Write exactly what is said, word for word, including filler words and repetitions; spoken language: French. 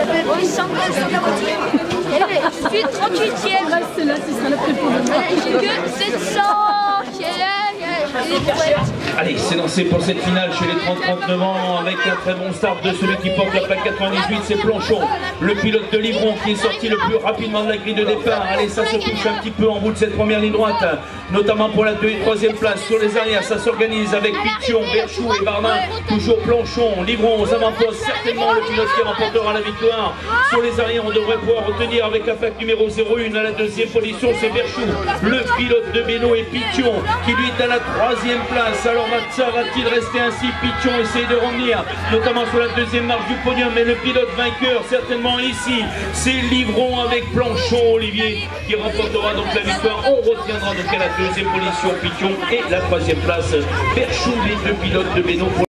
Oui, sans cause sur la voiture. Je suis trente-huitième. Reste là, ce sera la préférence. J'ai que sept cents. Allez, c'est lancé pour cette finale chez les trente trente-neuf ans avec un très bon start de celui qui porte la plaque quatre-vingt-dix-huit, c'est Planchon, le pilote de Livron qui est sorti le plus rapidement de la grille de départ. Allez, ça se touche un petit peu en bout de cette première ligne droite, notamment pour la deuxième et troisième place. Sur les arrières, ça s'organise avec Pichon, Berchou et Bardin. Toujours Planchon, Livron aux avant-postes, certainement le pilote qui remportera la victoire. Sur les arrières, on devrait pouvoir retenir avec la plaque numéro zéro un à la deuxième position, c'est Berchou, le pilote de Beno, et Pichon qui lui est à la troisième place. Alors ça va-t-il rester ainsi? Pichon essaye de revenir, notamment sur la deuxième marche du podium, mais le pilote vainqueur certainement ici, c'est Livron avec Planchon, Olivier, qui remportera donc la victoire. On retiendra donc à la deuxième position Pichon et la troisième place Berchou, les deux pilotes de Beno.